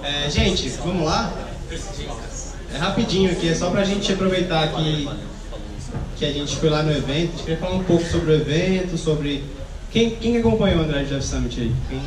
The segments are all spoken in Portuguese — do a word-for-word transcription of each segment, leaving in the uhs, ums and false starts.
É, gente, vamos lá? É rapidinho aqui, é só pra gente aproveitar que, que a gente foi lá no evento. A gente queria falar um pouco sobre o evento, sobre... Quem, quem acompanhou o Android Dev Summit aí? Quem...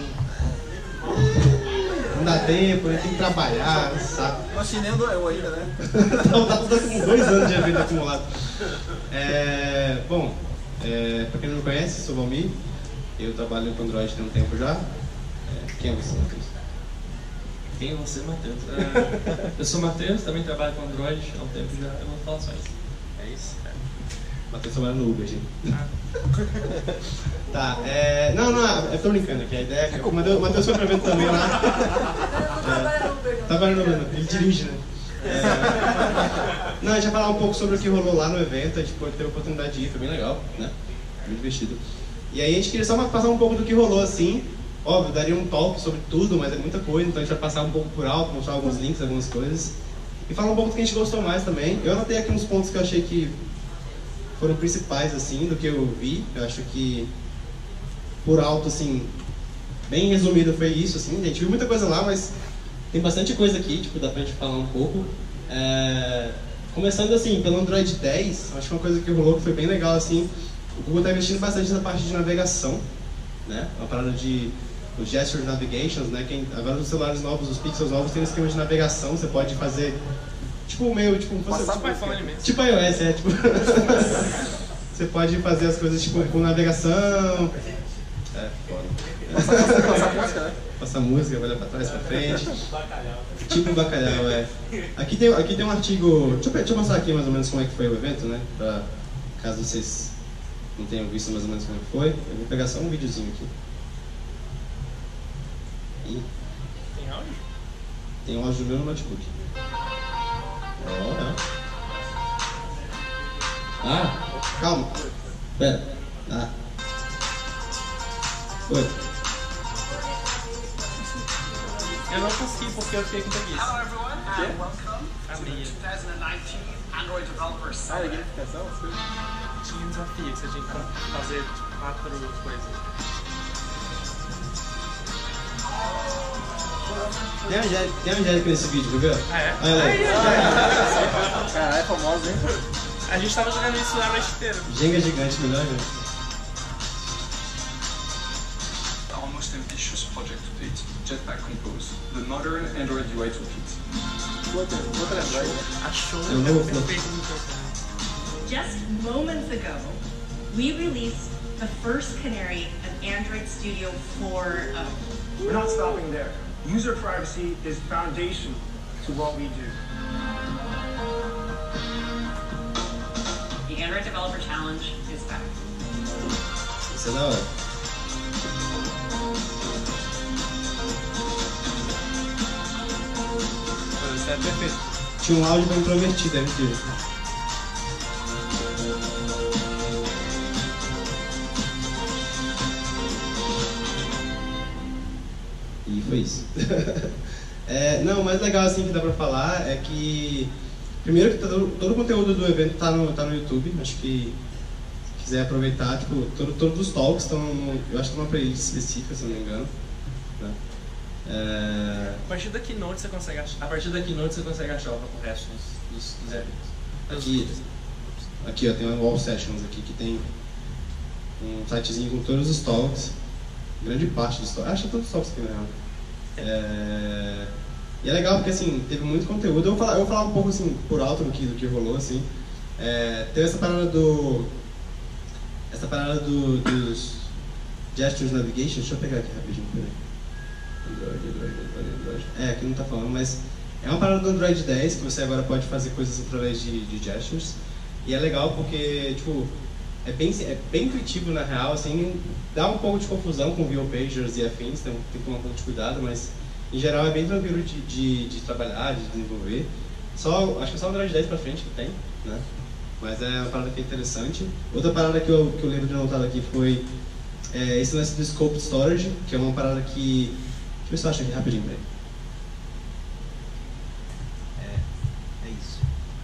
Não dá tempo, né? Tem que trabalhar, sabe? Não achei nem eu ainda, né? Então tá tudo com dois anos de evento acumulado. É, bom, é, pra quem não me conhece, sou o Valmir. Eu trabalho com Android tem um tempo já. É, quem é você, Matheus? Quem é você, Matheus? É, eu sou o Matheus, também trabalho com Android há um tempo já. Eu vou falar só isso. É isso? É. Matheus trabalha no Uber, gente. Ah. Tá, é... Não, não, eu tô brincando aqui. A ideia é que o Matheus, Matheus foi pro evento também lá. É, trabalha no Uber, ele dirige, né? É... Não, a gente vai falar um pouco sobre o que rolou lá no evento. A gente teve a oportunidade de ir, foi bem legal, né? Muito divertido. E aí a gente queria só passar um pouco do que rolou assim. Óbvio, daria um talk sobre tudo, mas é muita coisa, então a gente vai passar um pouco por alto, mostrar alguns links, algumas coisas. E falar um pouco do que a gente gostou mais também. Eu anotei aqui uns pontos que eu achei que foram principais, assim, do que eu vi. Eu acho que, por alto, assim, bem resumido foi isso, assim. A gente viu muita coisa lá, mas tem bastante coisa aqui, tipo, dá pra gente falar um pouco. É... Começando, assim, pelo Android dez, acho que uma coisa que rolou que foi bem legal, assim. O Google está investindo bastante na parte de navegação, né? Uma parada de os Gesture Navigations, né? Quem, agora os celulares novos, os Pixels novos, tem um esquema de navegação, você pode fazer tipo meio, tipo... Passar tipo, pro iPhone mesmo. Tipo iOS, é, tipo... Você pode fazer as coisas tipo com navegação... É, foda. Passar música, né? Passar música, olhar pra trás, pra frente. Tipo bacalhau, é. Aqui tem, aqui tem um artigo... Deixa eu, deixa eu mostrar aqui mais ou menos como é que foi o evento, né? Pra, caso vocês não tenham visto mais ou menos como é que foi. Eu vou pegar só um videozinho aqui. E... Tem áudio? Tem um áudio do meu notebook. Ó, é. Ah, calma. Pera. Ah. Oi. Eu não consegui porque eu fiquei com preguiça. Hello everyone, and welcome A to the minha. twenty nineteen Android Developer Ah, é Summit. gamificação? Tinha um desafio que você tinha que fazer tipo, quatro coisas. Tem a Angélica, tem a Angélica nesse vídeo, viu? Ah, é? Ah, ela Aí, Caralho, é famoso, hein? a gente tava jogando isso lá a noite inteira. Jenga gigante, melhor, né? Our most ambitious project to date, Jetpack Compose, the modern Android U I toolkit. Outra, outra Android. Achou Eu não vou falar. perfeito no microfone. Just moments ago, we released the first canary of Android Studio four point oh. We're not stopping there. User privacy is foundational to what we do. The Android Developer Challenge is back. Isso é da hora. Isso é perfeito. Tinha um áudio pra introvertido, deve ter. E foi isso. É, não, o mais legal assim que dá pra falar é que primeiro que todo, todo o conteúdo do evento tá no, tá no YouTube. Acho que se quiser aproveitar, tipo, todo, todos os talks estão, eu acho que tem uma playlist específica, se eu não me engano, né? É... A partir da Keynote você consegue achar. A partir da Keynote você consegue achar o resto dos, dos, dos eventos. Aqui, aqui ó, tem uma All Sessions aqui que tem um sitezinho com todos os talks, grande parte dos talks, acho que todos os talks aqui na real. É... E é legal porque assim, teve muito conteúdo. Eu vou falar, eu vou falar um pouco assim, por alto do que, do que rolou, assim. É... Teve essa parada do... Essa parada do, dos Gestures Navigation, deixa eu pegar aqui rapidinho, peraí. Android, Android, Android, Android. É, aqui não tá falando, mas é uma parada do Android dez que você agora pode fazer coisas através de, de gestures. E é legal porque, tipo, é bem, é bem intuitivo na real, assim, dá um pouco de confusão com View Pagers e afins, então tem que tomar um pouco de cuidado, mas em geral é bem tranquilo de, de, de trabalhar, de desenvolver. Só, acho que é só o Android dez pra frente que tem, né? Mas é uma parada que é interessante. Outra parada que eu, que eu lembro de anotar aqui foi é, esse lance do Scope Storage, que é uma parada que... Deixa eu ver se eu acho aqui rapidinho, peraí. É, é isso.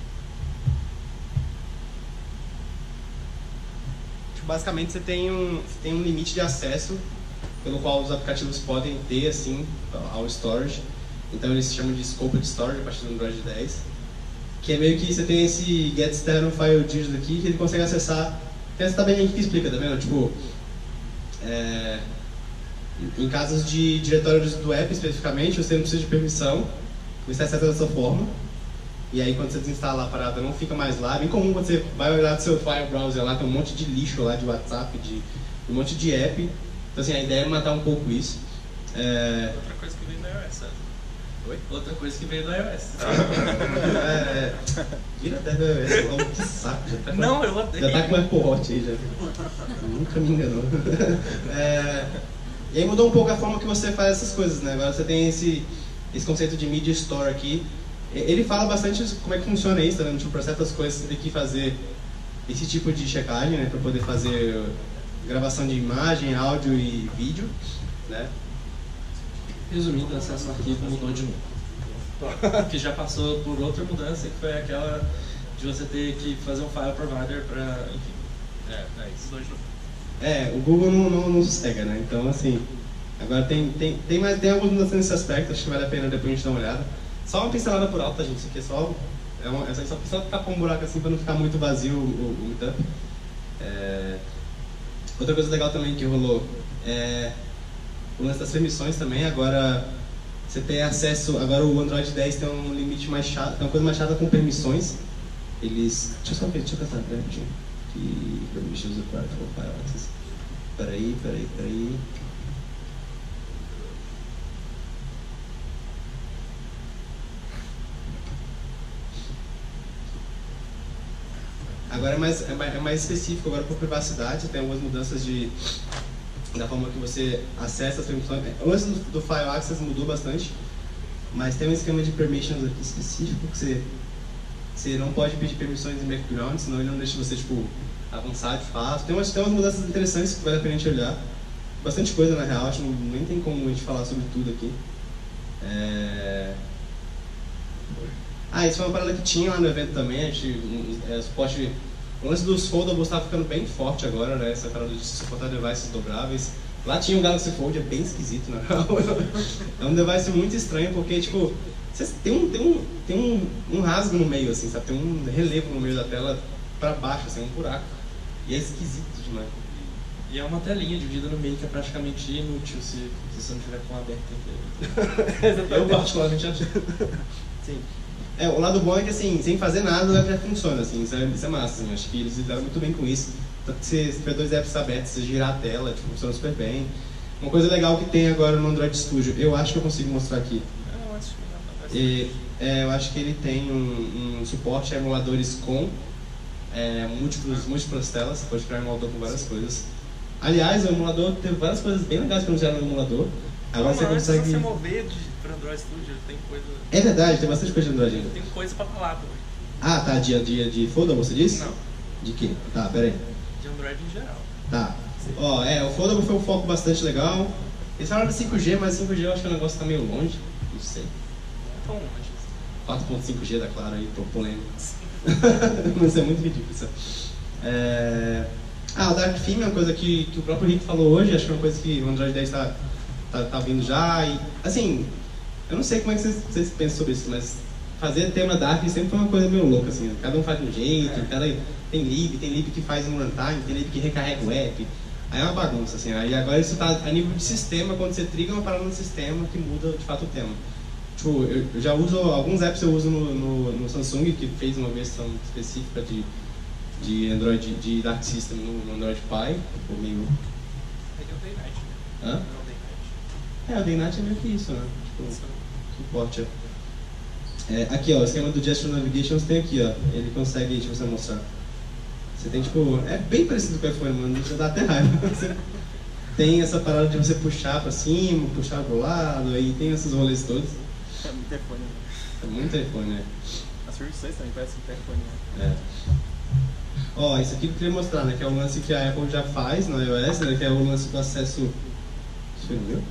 Tipo, basicamente você tem, um, você tem um limite de acesso pelo qual os aplicativos podem ter, assim, ao storage. Então eles chamam de Scoped Storage a partir do Android dez. Que é meio que você tem esse Get External File Digit aqui, que ele consegue acessar. Tem essa tabelinha aqui que explica, tá vendo? Tipo, é, em casos de diretórios do app especificamente, você não precisa de permissão, você acessa dessa forma. E aí quando você desinstala a parada não fica mais lá. É bem comum quando você vai olhar do seu file browser lá, tem um monte de lixo lá de WhatsApp, de um monte de app. Então assim, a ideia é matar um pouco isso. É... Outra coisa que veio do iOS, sabe? Oi? Outra coisa que veio do iOS. é... Vira até do iOS, que saco. Já tá com... Não, eu odeio. Já tá com o Apple Watch aí, já. Nunca me enganou. É... E aí mudou um pouco a forma que você faz essas coisas, né? Agora você tem esse, esse conceito de Media Store aqui. Ele fala bastante como é que funciona isso, tá vendo? Tipo, para certas coisas você tem que fazer esse tipo de checagem, né? Para poder fazer gravação de imagem, áudio e vídeo, né? Resumindo, o acesso ao arquivo mudou de novo. Que já passou por outra mudança, que foi aquela de você ter que fazer um file provider para, enfim, é, é isso dois de novo. É, o Google não, não, não sossega, né? Então, assim, agora tem, tem, tem, mais, tem algumas mudanças nesse aspecto, acho que vale a pena depois a gente dar uma olhada. Só uma pincelada por alto, tá, gente? Isso aqui é só, é uma, é só, só tapar um buraco assim para não ficar muito vazio o, o, o meetup. É... Outra coisa legal também que rolou é o lance das permissões também. Agora você tem acesso, agora o Android dez tem um limite mais chato, tem uma coisa mais chata com permissões. Eles, deixa eu só ver, deixa eu pensar, né, rapidinho. Que permissions required for file access. Peraí, peraí, peraí. Agora é mais, é mais, é mais específico agora por privacidade, tem algumas mudanças de, da forma que você acessa as permissões. O lance do, do File Access mudou bastante, mas tem um esquema de permissions aqui específico que você, você não pode pedir permissões em background, senão ele não deixa você tipo, avançar de fato. Tem umas, tem umas mudanças interessantes que vale a pena a gente olhar. Bastante coisa na real, acho que nem tem como a gente falar sobre tudo aqui. É... Ah, isso foi uma parada que tinha lá no evento também, a gente, é, suporte, o lance dos foldables está ficando bem forte agora, né, essa parada de suportar devices dobráveis. Lá tinha um Galaxy Fold, é bem esquisito, na real. É um device muito estranho, porque, tipo, você tem um, tem um, tem um, um rasgo no meio, assim, sabe, tem um relevo no meio da tela para baixo, assim, um buraco. E é esquisito demais. E é uma telinha dividida no meio que é praticamente inútil se, se você não tiver com aberto inteiro. Eu particularmente acho. Sim. É, o lado bom é que, assim, sem fazer nada, o app já funciona, assim, isso é, isso é massa, assim, acho que eles lidaram muito bem com isso. Tanto que se tiver dois apps abertos, você girar a tela, tipo, funciona super bem. Uma coisa legal que tem agora no Android Studio, eu acho que eu consigo mostrar aqui. E, é, eu acho que ele tem um, um suporte a emuladores com é, múltiplos, múltiplas telas, você pode criar um emulador com várias coisas. Aliás, o emulador teve várias coisas bem legais que anunciaram no emulador. Agora não, você consegue... Se você mover de, para Android Studio, tem coisa... É verdade, tem bastante coisa de Android ainda. Tem coisa para falar também. Ah, tá, de, de, de folder, você disse? Não. De quê? Tá, peraí. De Android em geral. Tá. Ó, é, o foldable foi um foco bastante legal. Eles falaram de cinco G, mas cinco G eu acho que o negócio tá meio longe. Não sei. Então, longe. quatro ponto cinco G da Claro aí, tô polêmico. Mas é muito ridículo isso. É... Ah, o Dark Theme é uma coisa que, que o próprio Rick falou hoje, acho que é uma coisa que o Android dez tá, tá, tá vindo já. E, assim, eu não sei como é que vocês, vocês pensam sobre isso, mas fazer tema Dark sempre foi uma coisa meio louca, assim. Cada um faz de um jeito, cada, tem lib, tem lib que faz um runtime, tem lib que recarrega o app. Aí é uma bagunça, assim. Aí agora isso tá a nível de sistema, quando você triga uma parada no sistema que muda de fato o tema. Tipo, eu, eu já uso, alguns apps eu uso no, no, no Samsung, que fez uma versão específica de, de Android, de Dark System no, no Android Pie, tipo, meio... Aí tem o Day Night. Hã? É o Day Night. É, o Day Night é meio que isso, né? Tipo, suporte. É, aqui, ó, o esquema do Gesture Navigation você tem aqui, ó. Ele consegue, deixa eu mostrar. Você tem, tipo, é bem parecido com o iPhone, mano, já dá até raiva. Você tem essa parada de você puxar pra cima, puxar pro lado, aí tem esses rolês todos. É muito iPhone, né? É muito iPhone, né? A Series seis também parece muito iPhone, né? É. Ó, isso aqui que eu queria mostrar, né? Que é o lance que a Apple já faz no iOS, né? Que é o lance do acesso... Isso foi no meu?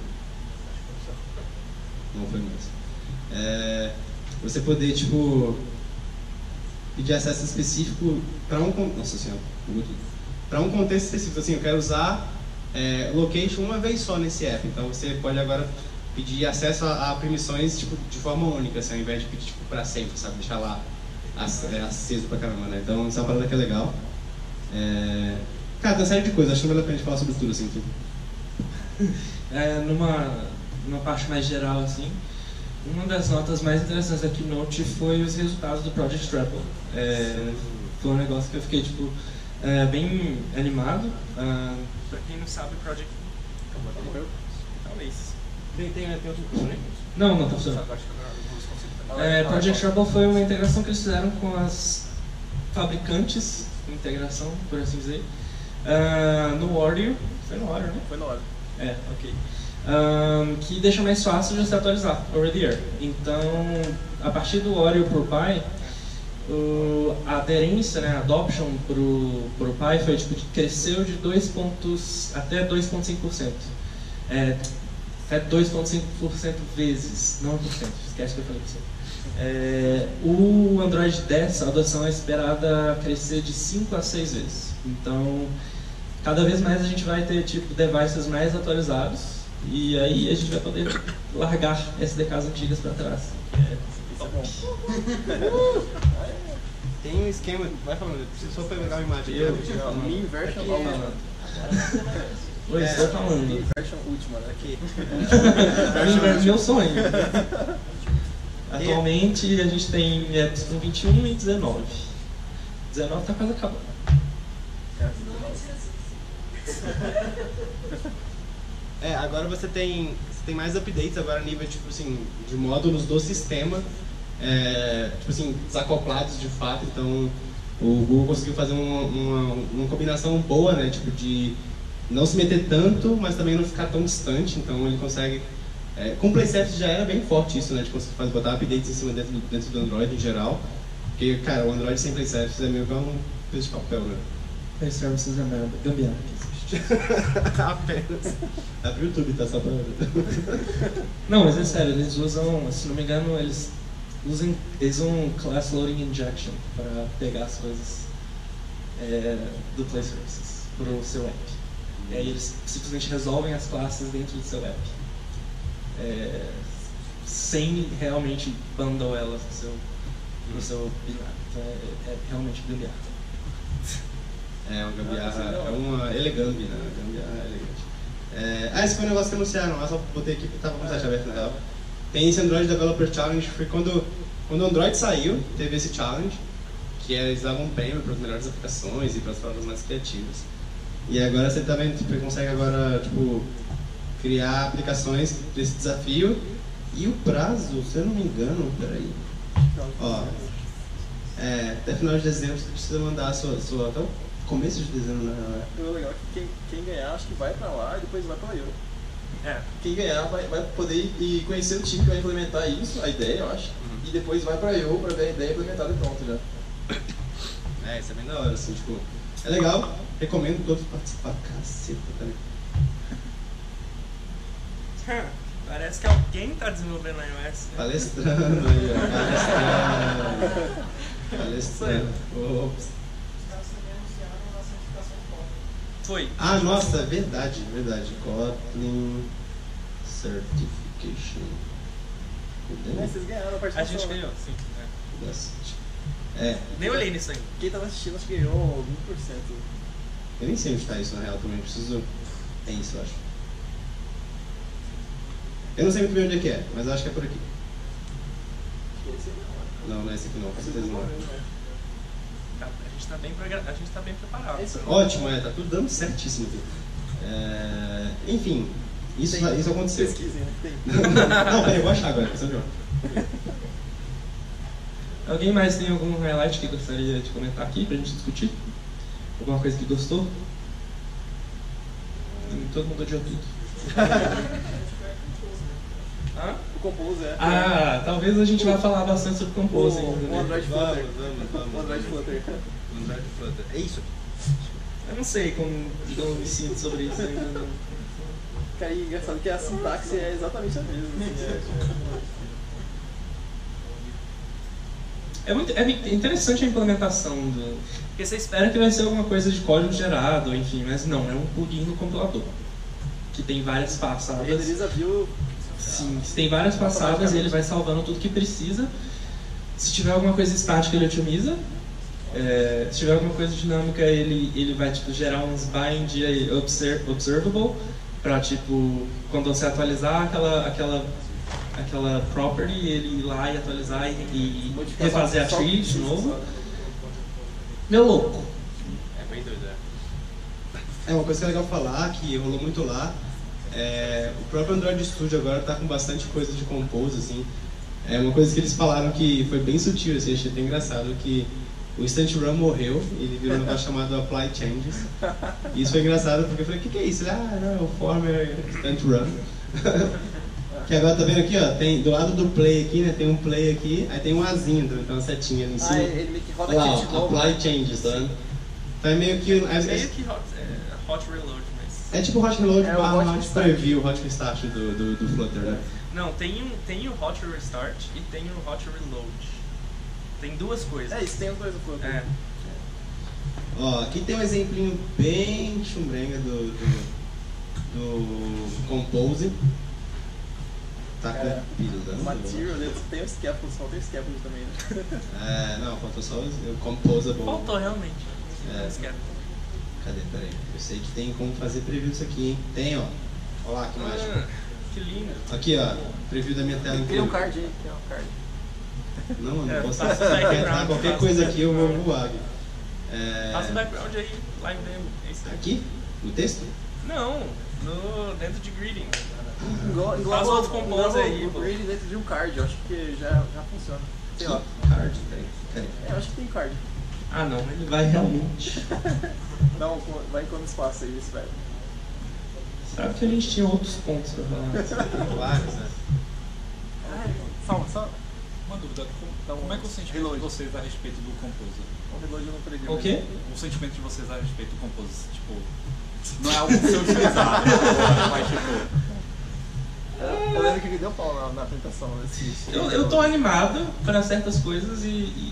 Não foi no meu. É... Você poder, tipo... pedir acesso específico para um... Nossa senhora, para um contexto específico. Assim, eu quero usar é, location uma vez só nesse app. Então você pode agora pedir acesso a, a permissões tipo, de forma única, assim, ao invés de pedir tipo, para sempre, sabe? Deixar lá aceso pra caramba, né? Então, essa é uma parada que é legal. É... Cara, tem uma série de coisas, acho que não vale a pena falar sobre tudo, assim, tudo. É, numa, numa parte mais geral, assim, uma das notas mais interessantes da Keynote foi os resultados do Project Treble. É, foi um negócio que eu fiquei, tipo, é, bem animado. Uh, pra quem não sabe, Project... Talvez. Tem, tem, tem outro curso, né? Não, não tá funcionando. É, Project Treble foi uma integração que eles fizeram com as fabricantes, integração, por assim dizer, uh, no Oreo. Foi no Oreo, né? Foi na hora. É, ok. Um, que deixa mais fácil de se atualizar over the air. Então, a partir do Oreo pro Pi, o, a aderência, né, a adoption pro, pro Pi foi, tipo, cresceu de dois pontos até dois vírgula cinco por cento. É, até dois vírgula cinco por cento vezes, não por cento, esquece que eu falei por cento. É, o Android dez, a adoção é esperada crescer de cinco a seis vezes. Então, cada vez mais a gente vai ter tipo devices mais atualizados e aí a gente vai poder largar S D Ks antigas para trás. É, Tá bom. Tem um esquema, vai falando, preciso só pegar uma imagem. Eu, Mean version aqui, última. Oi, É, estou falando. Mean version última, né? Aqui. Meu sonho. Atualmente a gente tem apps com vinte e um e dezenove. dezenove está quase acabando. É, agora você tem, você tem mais updates agora a nível tipo assim, de módulos do sistema, é, tipo assim, desacoplados de fato, então o Google conseguiu fazer uma, uma, uma combinação boa, né, tipo de não se meter tanto, mas também não ficar tão distante, então ele consegue, é, com o PlayStation já era bem forte isso, né, de conseguir fazer, botar updates em cima dentro do, dentro do Android em geral, porque, cara, o Android sem PlayStation é meio que um peso de papel, né. Play Services é a gambiarra que existe. Apenas. É pro YouTube, tá? Só pra... Não, mas é sério, eles usam, se não me engano, eles usam, eles usam Class Loading Injection para pegar as coisas é, do Play Services pro seu app. E aí eles simplesmente resolvem as classes dentro do seu app. É, sem realmente bundle elas no seu, no seu binário. Então é, é realmente gambiarra. É uma gambiarra, é uma elegante, né? Uma gambiarra elegante. É... Ah, esse foi um negócio que anunciaram, eu só botei aqui porque tava com o site aberto na real. Tem esse Android Developer Challenge, foi quando, quando o Android saiu, teve esse challenge, que eles davam um prêmio para as melhores aplicações e para as palavras mais criativas. E agora você também tipo, consegue agora, tipo, criar aplicações desse desafio. E o prazo, se eu não me engano, peraí. Ó, é, até final de dezembro você precisa mandar a sua, sua até o começo de dezembro, né? O legal é que quem, quem ganhar, acho que vai pra lá e depois vai pra eu. É. Quem ganhar vai, vai poder ir conhecer o time que vai implementar isso, a ideia, eu acho, uhum. E depois vai pra eu pra ver a ideia implementada e pronto já. É, isso é bem da hora, assim, tipo, é legal, recomendo todos participar, caceta, tá ligado? Parece que alguém está desenvolvendo iOS. Né? Palestrando aí, ó, palestrando. Palestrando. Ops. Foi. Ah, nossa, verdade, verdade. Kotlin Certification. É, vocês ganharam a participação. A gente ganhou, sim. É. É. Nem olhei nisso ainda. Quem tava assistindo acho que ganhou vinte por cento. Eu nem sei onde está isso na real também, preciso... É isso, eu acho. Eu não sei muito bem onde é que é, mas eu acho que é por aqui. Esse não. Não, não é esse aqui não, com certeza não é. Tá, a gente tá bem, progra... a gente tá bem preparado. Esse Ótimo, é, tá tudo dando certíssimo aqui. É... Enfim, isso, Tem, isso aconteceu. Pesquisem, né? Tem. Não, peraí, eu vou achar agora, questão de hora. Alguém mais tem algum highlight que gostaria de comentar aqui pra gente discutir? Alguma coisa que gostou? Todo mundo odiou tudo. Ah? O Compose é. Ah, talvez a gente vá falar bastante sobre Compose ainda. O, o Android Vamos, Flutter. vamos, vamos. O Android Flutter. O Android Flutter. É isso? Eu não sei como eu me sinto sobre isso ainda. Não. Cara, e engraçado que a sintaxe é exatamente a mesma. Assim, é... É, muito, é interessante a implementação do... Porque você espera que vai ser alguma coisa de código gerado, enfim, mas não, é um plugin no compilador. Que tem várias passadas. Renderiza view Sim, tem várias passadas e ele vai salvando tudo que precisa. Se tiver alguma coisa estática, ele otimiza. É, se tiver alguma coisa dinâmica, ele, ele vai tipo, gerar uns bind observ observable pra, tipo, quando você atualizar aquela, aquela, aquela property, ele ir lá e atualizar e, e refazer a tree de novo. Meu louco. É bem doido, é. É, uma coisa que é legal falar, que rolou muito lá, é, o próprio Android Studio agora tá com bastante coisa de compose, assim. É uma coisa que eles falaram que foi bem sutil, assim, achei até engraçado, que o Instant Run morreu, ele virou um negócio chamado Apply Changes. E isso foi engraçado porque eu falei, o que, que é isso? Ele, ah, não, é o Former Instant Run. Que agora tá vendo aqui, ó, tem, do lado do play aqui, né, tem um play aqui, aí tem um azinho, então uma setinha ali em cima. Ah, ele meio que roda lá, aqui de novo. Apply Changes, tá vendo? Então é meio que... É, É é, meio que hot, é, hot reload, mas... é tipo o Hot Reload É o barra Hot Hot Restart. Preview, Hot Restart do, do, do Flutter, né? Não, tem, um, tem o hot restart e tem o hot reload. Tem duas coisas. É isso, tem os dois no Flutter. É. Ó, aqui tem um exemplinho bem chumbrenga do, do, do Compose. Tá Cara, compilando. Material, eles tem os scaffolds, falta os scaffolds também, né? É, não, faltou só o Composable. Faltou realmente. É. Cadê? Peraí. Eu sei que tem como fazer preview disso aqui, hein? Tem, ó. Olha lá que mágico. Ah, que lindo. Aqui, ó. Preview da minha tela Tem inteira. um card aí, tem um card. Não, eu não É, posso passa o qualquer, background, qualquer passa coisa o aqui eu vou background. voar. É... Passa o background aí, live demo. É isso aí. Aqui? No texto? Não, no, dentro de greeting. Igual, igual Faz outro compose aí, o pô. grid dentro de um card, eu acho que já, já funciona. Sei lá. Card, peraí. Peraí. É, eu acho que tem card. Ah não, ele vai realmente. Não, vai enquanto espaço aí, esse velho. Sabe que a gente tinha outros pontos pra falar. Tem vários, né? Salva, salva. Uma dúvida, como, Então, como é que é o sentimento reload. de vocês a respeito do Compose? O reload eu não perdi. O quê? O sentimento de vocês a respeito do Compose, tipo, não é algo que você utilizar, mas tipo... Eu lembro que ele deu pau na, na apresentação desse. Eu, eu tô animado pra certas coisas e, e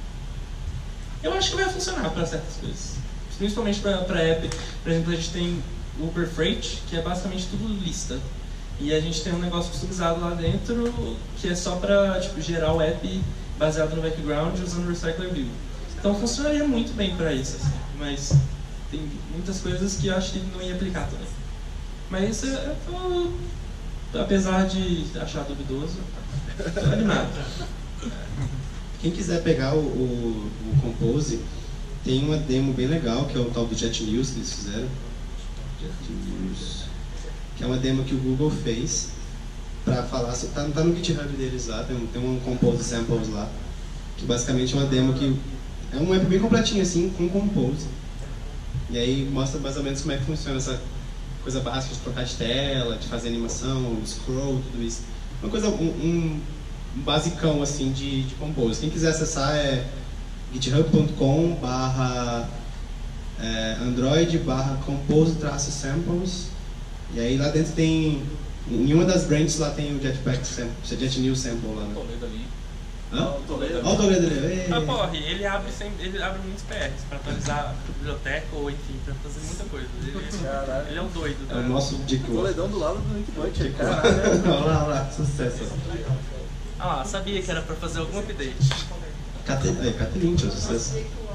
eu acho que vai funcionar pra certas coisas. Principalmente pra, pra app. Por exemplo, a gente tem o Uber Freight, que é basicamente tudo lista. E a gente tem um negócio customizado lá dentro que é só pra tipo, gerar o app baseado no background usando o Recycler View. Então funcionaria muito bem pra isso, assim. Mas tem muitas coisas que eu acho que não ia aplicar também. Mas eu, eu tô, apesar de achar duvidoso, tô animado. Quem quiser pegar o, o, o Compose, tem uma demo bem legal, que é o tal do Jet News que eles fizeram. Jet News. Que é uma demo que o Google fez para falar, tá, tá no GitHub deles lá, tem, tem um Compose Samples lá, que basicamente é uma demo que é um app bem completinho assim, com Compose. E aí mostra mais ou menos como é que funciona essa coisa básica de trocar de tela, de fazer animação, scroll, tudo isso. Uma coisa, um, um basicão assim de, de Compose. Quem quiser acessar é github ponto com barra android barra compose traço samples. E aí lá dentro tem, em uma das branches lá tem o Jetpack Sample, Jet News Sample lá, né? Toledo ali. Hã? Ó, o Toledo. Olha o Toledo ali. Ah, porra, ele abre, sempre, ele abre muitos P Rs pra atualizar a biblioteca ou enfim, pra fazer muita coisa. Ele, Caralho. ele é o doido. É Né? o nosso Dick O Toledão do lado do Nick Butcher, Dick caralho. Olha lá, olha lá, sucesso. Ah lá, sabia que era pra fazer algum update. Aí, Catelinte, é sucesso.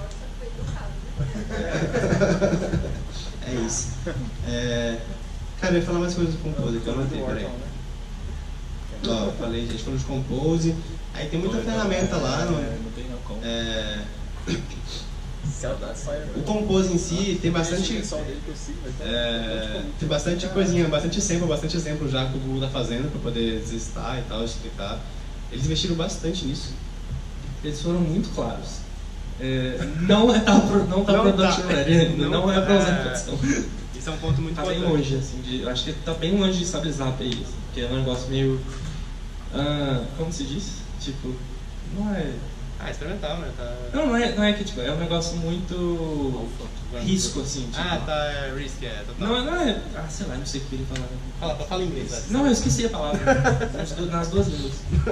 É isso. É... Cara, eu ia falar mais coisas do Compose que eu anotei, peraí. Ó, eu falei, gente, falou de Compose. Aí tem muita ferramenta lá. No, Não tem não como. é... Saudades. O Compose em si tem bastante. É, tem bastante coisinha, bastante sample, bastante exemplo já que o Google tá fazendo para poder testar e tal, explicar. Eles investiram bastante nisso. Eles foram muito claros. É, não é tá, não tá Não production tá. ready ainda, não, Não é pra usar é. em produção. Isso é um ponto muito Tá bem importante. longe, assim, de, eu acho que tá bem longe de estabilizar a A P I, assim, porque é um negócio meio. Ah, como se diz? Tipo, não é. Ah, experimental, né? Tá... Não, não é, não é que tipo, é um negócio muito risco, assim. Tipo, Ah, tá, é risk, é total. Não, não é. Ah, sei lá, não sei o que ele falava. Fala, fala inglês, velho. Não, eu esqueci a palavra. nas, du- nas duas línguas.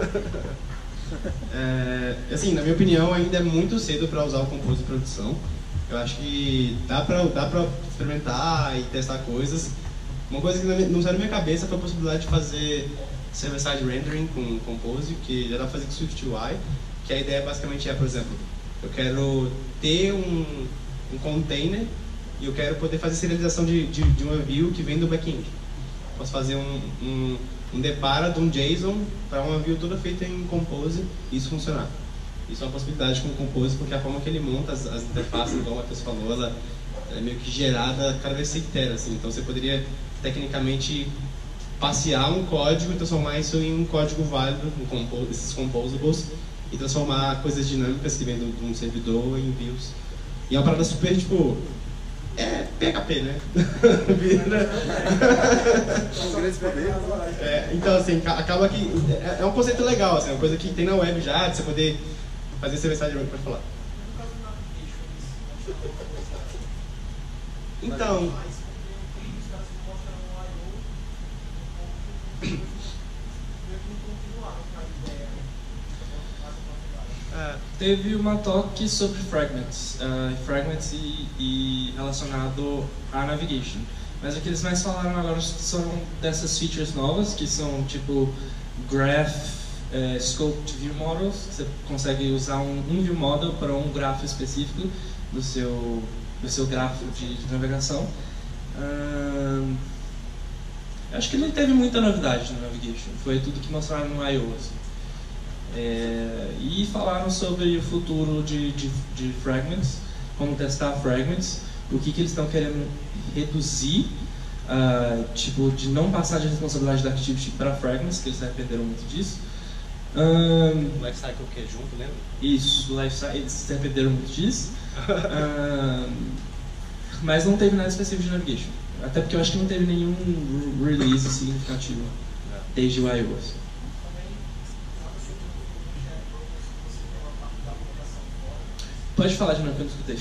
É, assim, na minha opinião, ainda é muito cedo para usar o Compose em produção. Eu acho que dá pra, dá pra experimentar e testar coisas. Uma coisa que não saiu na minha cabeça foi a possibilidade de fazer server-side rendering com Compose, que já dá pra fazer com SwiftUI, que a ideia basicamente é, por exemplo, eu quero ter um, um container e eu quero poder fazer serialização de, de, de uma view que vem do back-end. Posso fazer um, um, um depara de um JSON para uma view toda feita em Compose e isso funcionar. Isso é uma possibilidade com o Compose, porque a forma que ele monta as, as interfaces, igual o Matheus falou, ela, ela é meio que gerada cada vez que você itera, assim. Então você poderia, tecnicamente, passear um código e transformar isso em um código válido, um compose, esses composables, e transformar coisas dinâmicas que vêm de um servidor em views. E é uma parada super, tipo, é P H P, né? é, então, assim, acaba que é, é um conceito legal, assim, é uma coisa que tem na web já, de você poder fazer essa mensagem de pode falar. Então... Uh, teve uma talk sobre Fragments, uh, Fragments e, e relacionado a Navigation. Mas o que eles mais falaram agora são dessas features novas, que são tipo Graph uh, Scoped View Models, que você consegue usar um, um View Model para um grafo específico do seu, do seu grafo de, de navegação. Uh, acho que não teve muita novidade no Navigation, foi tudo que mostraram no I O. Assim. É, e falaram sobre o futuro de, de, de Fragments, como testar Fragments, o que, que eles estão querendo reduzir, uh, tipo, de não passar de responsabilidade da Activity para Fragments, que eles se arrependeram muito disso. Um, Lifecycle que é junto, lembra? Isso, Lifecycle, eles se arrependeram muito disso. um, mas não teve nada específico de Navigation, até porque eu acho que não teve nenhum release significativo desde o I O. Pode falar de novo, que eu não escutei.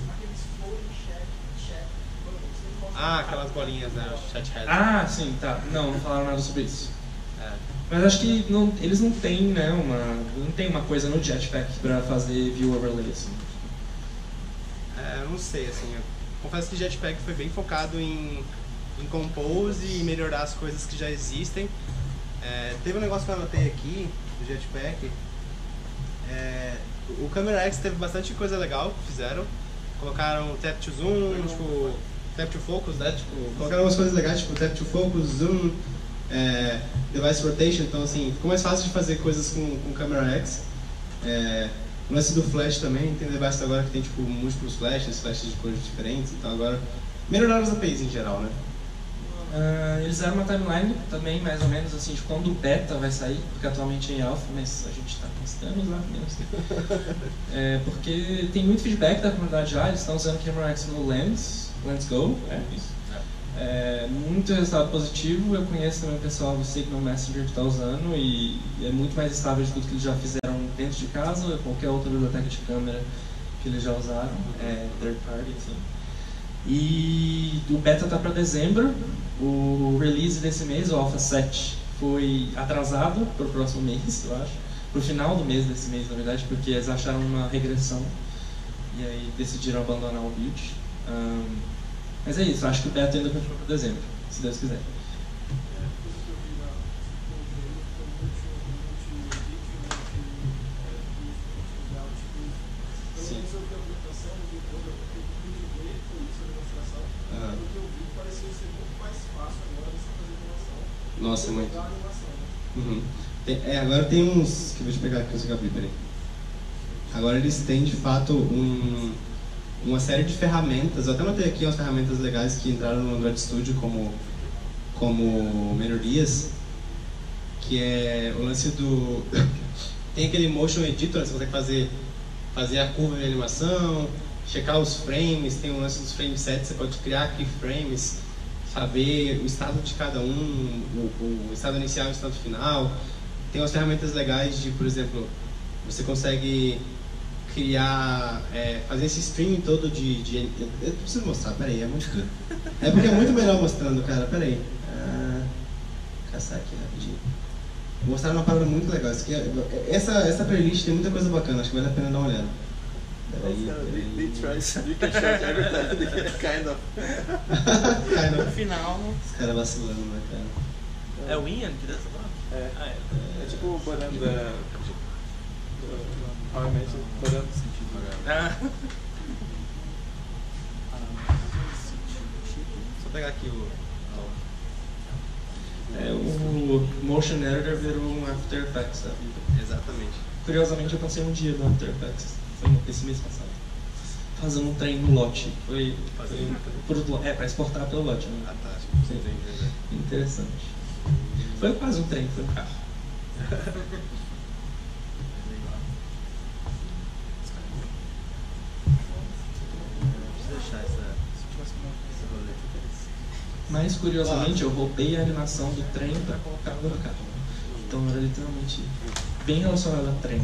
Ah, aquelas bolinhas, né? Chat head. Ah, sim, tá. Não, não falaram nada sobre isso. É. Mas acho que não, eles não têm, né, uma, não tem uma coisa no Jetpack pra fazer view overlay, assim. É, eu não sei, assim, eu confesso que Jetpack foi bem focado em, em Compose e melhorar as coisas que já existem. É, teve um negócio que eu anotei aqui, do Jetpack. É, o Camera X teve bastante coisa legal que fizeram. Colocaram Tap to Zoom, tipo, Tap to Focus, né? Tipo, colocaram algumas coisas legais, tipo Tap to Focus, Zoom, é, Device Rotation. Então, assim, ficou mais fácil de fazer coisas com o Camera X. É, o lance do Flash também, tem device agora que tem, tipo, múltiplos flashes, flashes de cores diferentes. Então, agora melhoraram as A P Is em geral, né? Uh, eles deram uma timeline também, mais ou menos, assim, de quando o beta vai sair, porque atualmente é em alpha, mas a gente está considerando lá mesmo. É, porque tem muito feedback da comunidade já, eles estão usando Camera X no Lens, Lens Go, é isso. É, muito resultado positivo, eu conheço também o pessoal do Signal Messenger que está usando e, e é muito mais estável de tudo que eles já fizeram dentro de casa ou qualquer outra biblioteca de câmera que eles já usaram, é, third party, assim. E o beta está para dezembro, o release desse mês, o Alpha sete, foi atrasado para o próximo mês, eu acho, para o final do mês desse mês, na verdade, porque eles acharam uma regressão e aí decidiram abandonar o build. Um, mas é isso, eu acho que o beta ainda continua para dezembro, se Deus quiser. Nossa, muito. Uhum. Tem, é, agora tem uns... que eu vou te pegar aqui, eu abrir, peraí. Agora eles têm, de fato, um, uma série de ferramentas. Eu até notei aqui umas ferramentas legais que entraram no Android Studio como, como melhorias. Que é o lance do... tem aquele Motion Editor, você consegue fazer, fazer a curva de animação, checar os frames, tem o lance dos frame sets, você pode criar keyframes, saber o estado de cada um, o, o estado inicial e o estado final. Tem umas ferramentas legais de, por exemplo, você consegue criar, é, fazer esse streaming todo de, de... Eu preciso mostrar, peraí, é muito... É porque é muito melhor mostrando, cara, peraí. Ah, caçar aqui rapidinho. Vou mostrar uma parada muito legal. Isso aqui é, essa, essa playlist tem muita coisa bacana, acho que vale a pena dar uma olhada. Peraí, peraí. They try, you can shot every time, kind of. kind of. No final... Os caras vacilando, né, cara? É o Ian que dá essa nome? É. Ah, é. É tipo o banana da... Obviamente, banana do sentido. Ah. Só pegar aqui o... É, o Motion Editor virou um After Effects da vida. Exatamente. Curiosamente, eu passei um dia no After Effects, foi esse mês passado, fazendo um trem no lote. Foi, foi por outro lado. É, para exportar pelo lote. Né? Ah, tá. Sim. Interessante. Foi quase um trem, foi um carro. Deixar essa... Mas, curiosamente, eu roubei a animação do trem para colocar no carro. Então era literalmente bem relacionado a trem.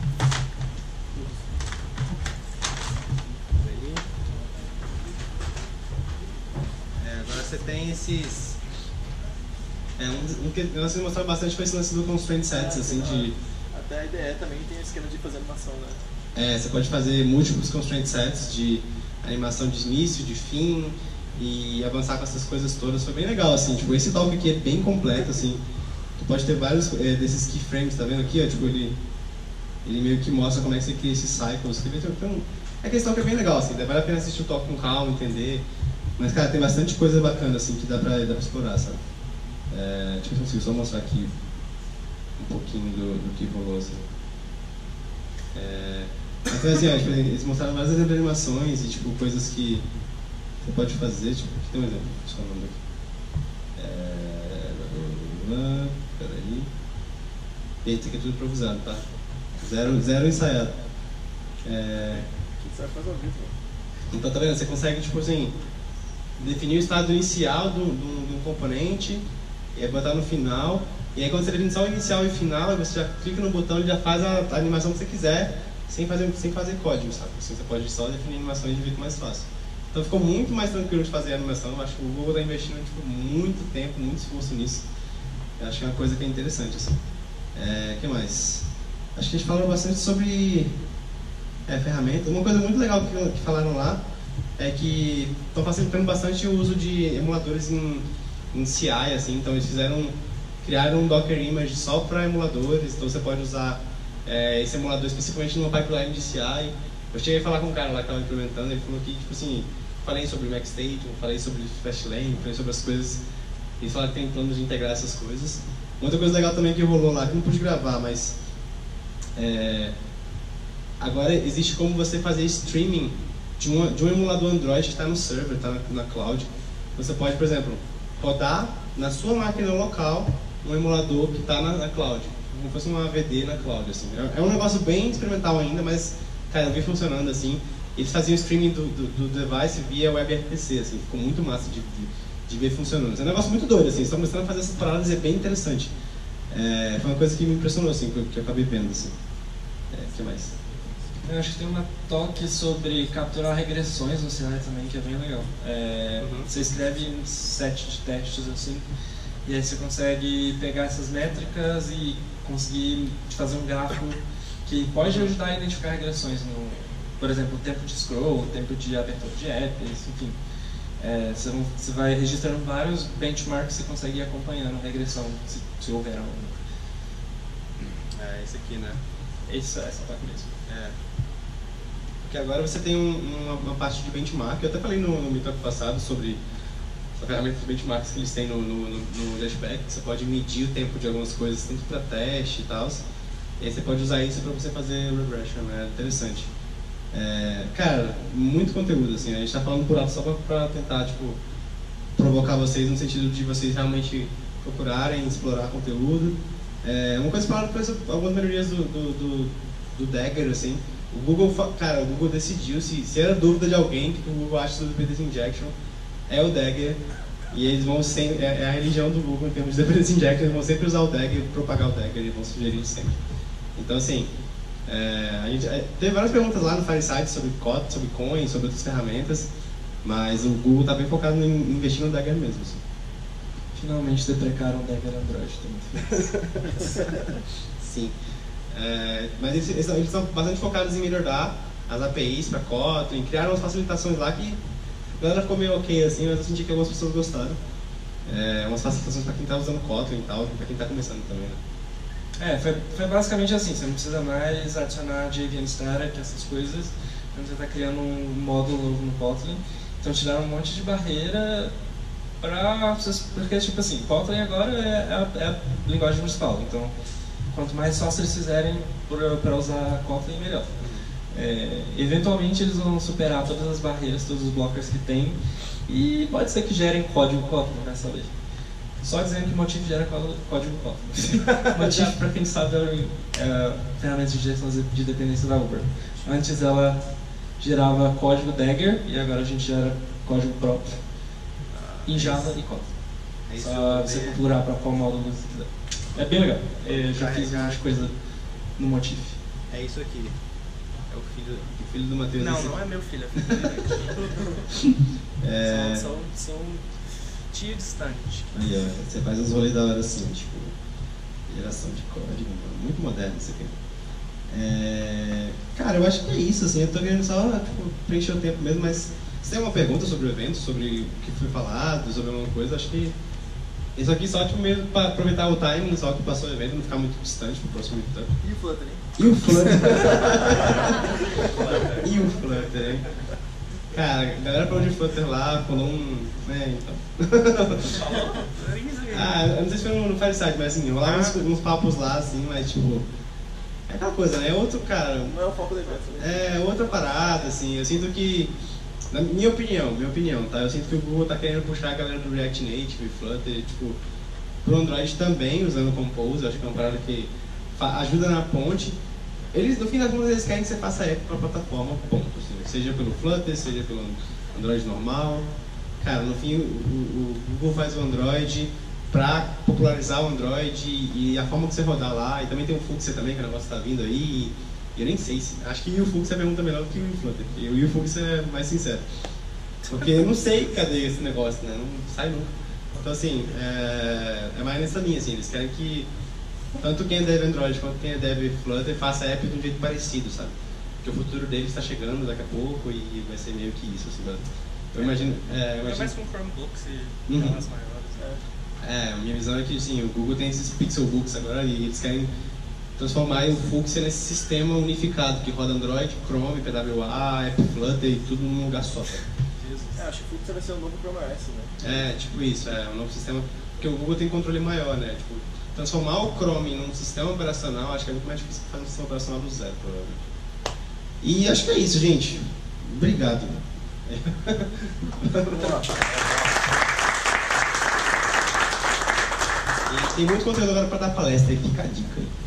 É, agora você tem esses... É, um, um que nós mostramos bastante foi esse lance do Constraint Sets, assim, de... Até a I D E também tem o esquema de fazer animação, né? É, você pode fazer múltiplos Constraint Sets de animação de início, de fim, e avançar com essas coisas todas. Foi bem legal, assim, tipo, esse talk aqui é bem completo, assim. Tu pode ter vários é, desses keyframes, tá vendo aqui, ó, tipo, ele... Ele meio que mostra como é que você cria esses cycles. Então, é que esse talk é bem legal, assim, vale a pena assistir o talk com calma, entender. Mas, cara, tem bastante coisa bacana, assim, que dá pra, dá pra explorar, sabe? É, deixa eu ver se eu consigo só mostrar aqui um pouquinho do, do que rolou, assim. É, então, assim, ó, tipo, eles mostraram várias exemplos de animações e, tipo, coisas que você pode fazer, tipo, aqui tem um exemplo, funcionando aqui. É... Peraí. Eita, aqui é tudo improvisado, tá? Zero, zero ensaiado. É... Você vai fazer ao vivo. Então, tá vendo? Você consegue, tipo assim, definir o estado inicial de um componente e aí botar no final. E aí, quando você define só o inicial e o final, você já clica no botão e já faz a, a animação que você quiser, sem fazer, sem fazer código, sabe? Assim, você pode só definir animações de jeito mais fácil. Então, ficou muito mais tranquilo de fazer a animação. Eu acho que o Google está investindo tipo, muito tempo, muito esforço nisso. Eu acho que é uma coisa que é interessante, assim. É, o que mais? Acho que a gente falou bastante sobre é, ferramentas. Uma coisa muito legal que, que falaram lá é que estão facilitando bastante o uso de emuladores em, em C I, assim. Então, eles fizeram, criaram um Docker Image só para emuladores. Então, você pode usar é, esse emulador especificamente numa pipeline de C I. Eu cheguei a falar com um cara lá que estava implementando, ele falou que, tipo assim, falei sobre MaxState, falei sobre Fastlane, falei sobre as coisas. Eles falaram que tem planos de integrar essas coisas. Outra coisa legal também que rolou lá, que não pude gravar, mas é, agora existe como você fazer streaming de um, de um emulador Android que está no server, está na, na cloud. Você pode, por exemplo, rodar na sua máquina local um emulador que está na, na cloud, como se fosse uma A V D na cloud. Assim. É, é um negócio bem experimental ainda, mas cara, eu vi funcionando assim. Eles faziam streaming do, do, do device via WebRTC, assim, ficou muito massa de, de, de ver funcionando. É um negócio muito doido, assim, eles estão começando a fazer essas paradas e é bem interessante. É, foi uma coisa que me impressionou, assim, que eu, que eu acabei vendo, assim. É, o que mais? Eu acho que tem uma toque sobre capturar regressões no C I também, que é bem legal. É, uhum. Você escreve um set de testes, assim, e aí você consegue pegar essas métricas e conseguir fazer um gráfico que pode ajudar a identificar regressões, no, por exemplo, o tempo de scroll, o tempo de abertura de apps, enfim. É, você, não, você vai registrando vários benchmarks e consegue ir acompanhando a regressão, se, se houver alguma. É, esse aqui, né? Esse, essa parte mesmo. É. Porque agora você tem um, uma, uma parte de benchmark, eu até falei no, no meetup passado sobre a ferramenta de benchmarks que eles têm no, no, no, no Jetpack, você pode medir o tempo de algumas coisas, tanto para teste e tal. E aí você pode usar isso para você fazer regression, é interessante. É, cara, muito conteúdo, assim, a gente está falando por alto só para tentar, tipo, provocar vocês no sentido de vocês realmente procurarem explorar conteúdo. É, uma coisa que falaram, algumas melhorias do, do, do, do Dagger, assim, o Google, cara, o Google decidiu, se, se era dúvida de alguém, que o Google acha sobre Dependency Injection, é o Dagger, e eles vão sempre, é, é a religião do Google em termos de Dependency Injection, eles vão sempre usar o Dagger, propagar o Dagger, eles vão sugerir sempre. Então, assim, é, a gente, é, teve várias perguntas lá no Fireside sobre C O D, sobre Coin, sobre outras ferramentas, mas o Google está bem focado em investir no Dagger mesmo. Assim. Finalmente deprecaram o Dagger Android, estou muito feliz. Sim, é, mas eles, eles estão bastante focados em melhorar as A P Is para Kotlin, criaram umas facilitações lá que a galera ficou meio ok, assim, mas eu senti que algumas pessoas gostaram. é, umas facilitações para quem está usando Kotlin e tal, para quem está começando também, né? É, foi, foi basicamente assim, você não precisa mais adicionar J V M Static, essas coisas, quando você está criando um módulo novo no Kotlin. Então tiraram um monte de barreira para vocês, porque tipo assim, Kotlin agora é a, é a linguagem principal, então quanto mais sócio eles fizerem para usar Kotlin, melhor. É, eventualmente eles vão superar todas as barreiras, todos os blockers que tem, e pode ser que gerem código Kotlin, vai saber. Só dizendo que o Motif gera código Kotlin. Motif, para quem sabe, é a ferramenta de gestão de dependência da Uber. Antes ela gerava código Dagger e agora a gente gera código próprio em Java e Kotlin. É só você configurar para qual módulo você quiser. É bem legal. Eu já fiz um monte de coisa no Motif. É isso aqui. É o filho, o filho do Matheus. Não, não é meu filho, é filho dele. é... São, são, são tio distante. Aí, ó, você faz uns rolês da hora assim, tipo, geração de código, muito moderno isso aqui. É... Cara, eu acho que é isso, assim, eu tô querendo só tipo, preencher o tempo mesmo, mas se tem alguma pergunta sobre o evento, sobre o que foi falado, sobre alguma coisa, acho que isso aqui só tipo, mesmo para aproveitar o timing, só que passou o evento, não ficar muito distante pro próximo evento. E o Flutter, hein? E o Flutter? E o Flutter, hein? Cara, a galera falou de Flutter lá, falou um... né, então... ah, eu não sei se foi no Fireside, mas assim, rolaram uns, uns papos lá, assim, mas tipo... É aquela coisa, né? É outro, cara... Não é o foco do evento, né? É outra parada, assim, eu sinto que... Na minha opinião, minha opinião, tá? Eu sinto que o Google tá querendo puxar a galera do React Native e Flutter, tipo... Pro Android também, usando Compose, eu acho que é uma parada que ajuda na ponte. Eles, no fim das contas, eles querem que você faça app para a plataforma, ponto. Assim, seja pelo Flutter, seja pelo Android normal. Cara, no fim, o, o, o Google faz o Android para popularizar o Android e, e a forma que você rodar lá. E também tem o Fuchsia também, que o negócio está vindo aí. E eu nem sei se... Acho que o Fuchsia pergunta melhor do que o Flutter. E o Fuchsia é mais sincero. Porque eu não sei cadê esse negócio, né? Não sai nunca. Então, assim, é, é mais nessa linha, assim. Eles querem que... tanto quem é dev Android quanto quem é dev Flutter faça app de um jeito parecido, sabe? Porque o futuro deles está chegando daqui a pouco e vai ser meio que isso, assim, sabe? Eu imagino... É, eu imagino... é mais com Chromebooks e uhum. telas maiores, né? É, a minha visão é que, sim, o Google tem esses Pixelbooks agora e eles querem transformar o Fuchsia nesse sistema unificado que roda Android, Chrome, P W A, App Flutter e tudo num lugar só, sabe? É, acho que o Fuchsia vai ser o novo Chrome O S, né? É, tipo isso, é um novo sistema, porque o Google tem controle maior, né? Tipo, transformar o Chrome num sistema operacional, acho que é muito mais difícil que fazer um sistema operacional do zero, provavelmente. E acho que é isso, gente. Obrigado. E tem muito conteúdo agora para dar palestra aí, fica a dica aí.